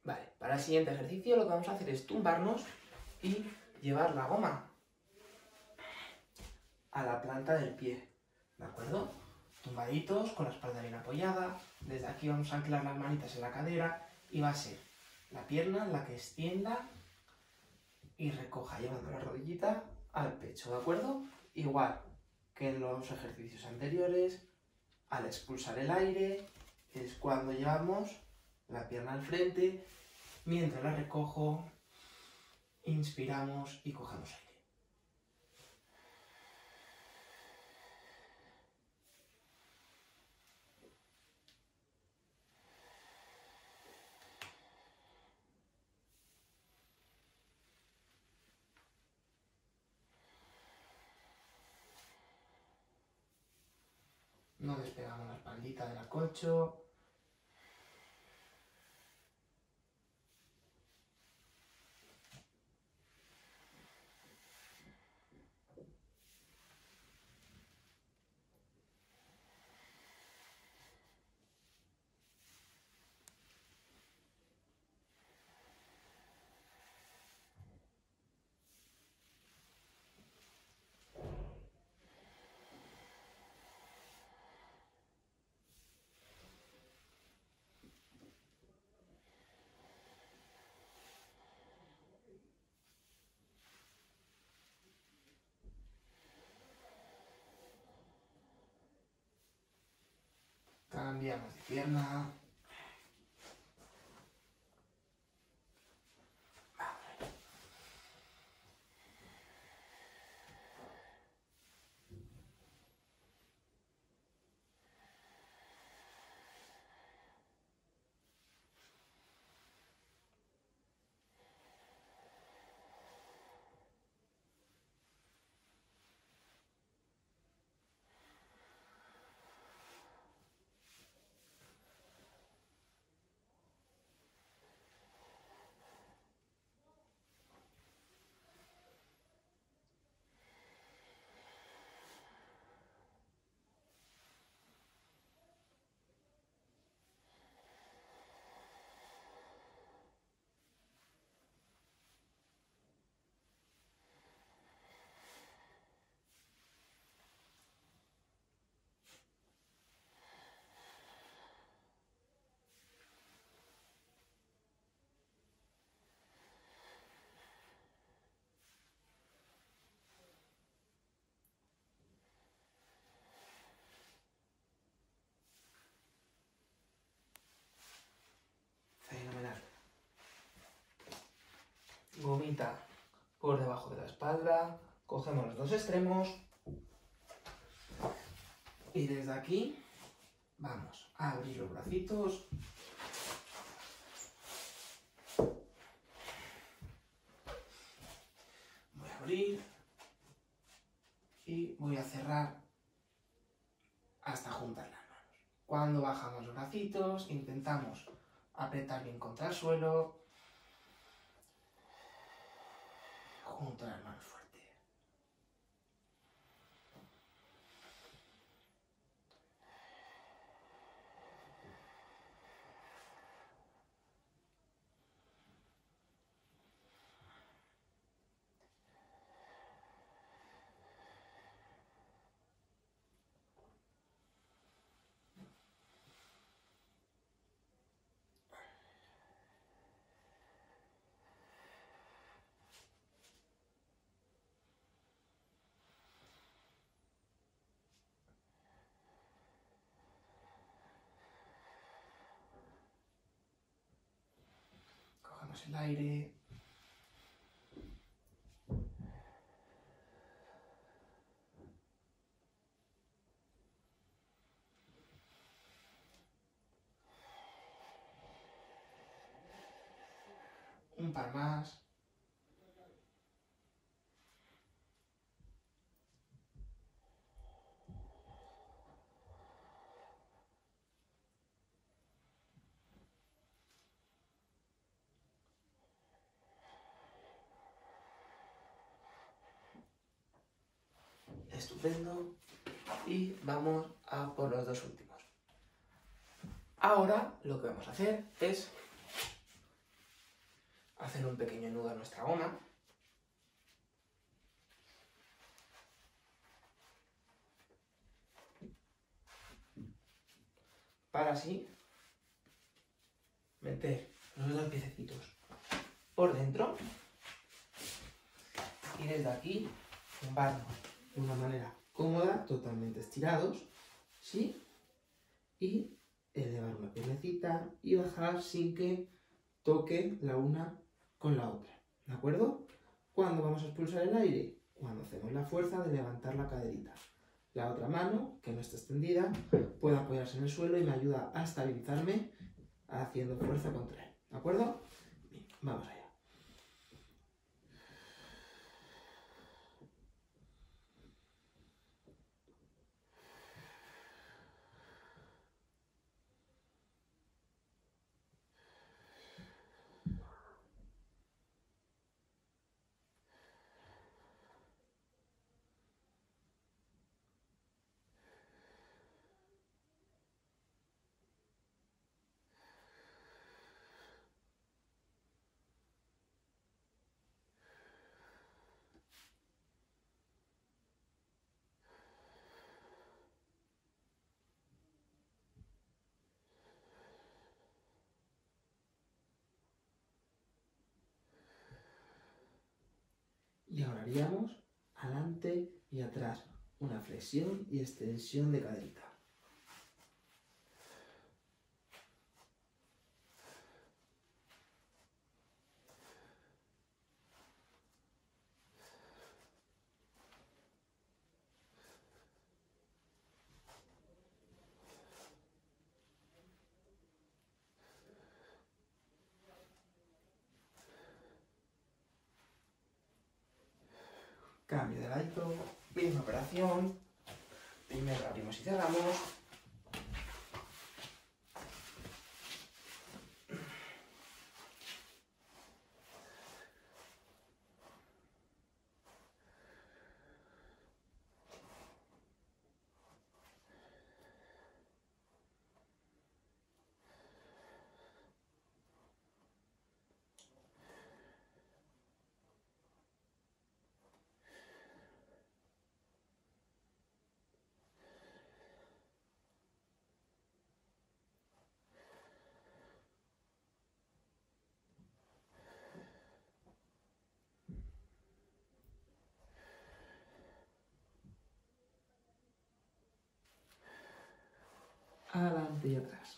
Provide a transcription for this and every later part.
Vale, para el siguiente ejercicio lo que vamos a hacer es tumbarnos y llevar la goma a la planta del pie, ¿de acuerdo? Tumbaditos, con la espalda bien apoyada. Desde aquí vamos a anclar las manitas en la cadera y va a ser la pierna la que extienda y recoja, llevando la rodillita al pecho, ¿de acuerdo? Igual que en los ejercicios anteriores, al expulsar el aire es cuando llevamos la pierna al frente, mientras la recojo, inspiramos y cogemos aire. No despegamos la espaldita del acolcho. Cambiamos de pierna. Fenomenal. Gomita por debajo de la espalda. Cogemos los dos extremos. Y desde aquí vamos a abrir los bracitos. Voy a abrir y voy a cerrar hasta juntar las manos. Cuando bajamos los bracitos, intentamos apretar bien contra el suelo. Junto las manos fuerte. Cogemos el aire. Un par más. Estupendo. Y vamos a por los dos últimos. Ahora lo que vamos a hacer es hacer un pequeño nudo a nuestra goma. Para así meter los dos piececitos por dentro y desde aquí tumbarnos de una manera cómoda, totalmente estirados, ¿sí? Y elevar una piernecita y bajar sin que toque la una con la otra, ¿de acuerdo? ¿Cuándo vamos a expulsar el aire? Cuando hacemos la fuerza de levantar la caderita. La otra mano, que no está extendida, puede apoyarse en el suelo y me ayuda a estabilizarme haciendo fuerza contra él, ¿de acuerdo? Bien, vamos allá. Y ahora haríamos adelante y atrás, una flexión y extensión de caderita. Cambio de ladito, misma operación. Primero abrimos y cerramos. Adelante y atrás.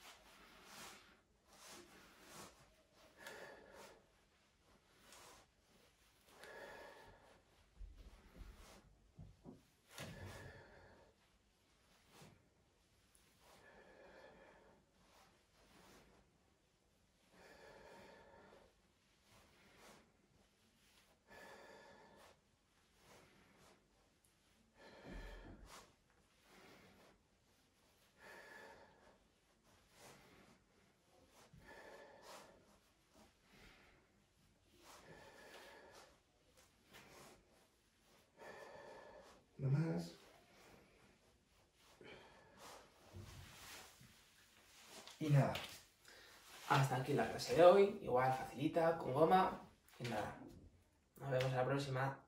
No más. Y nada, hasta aquí la clase de hoy, igual facilita, con goma, y nada, nos vemos en la próxima.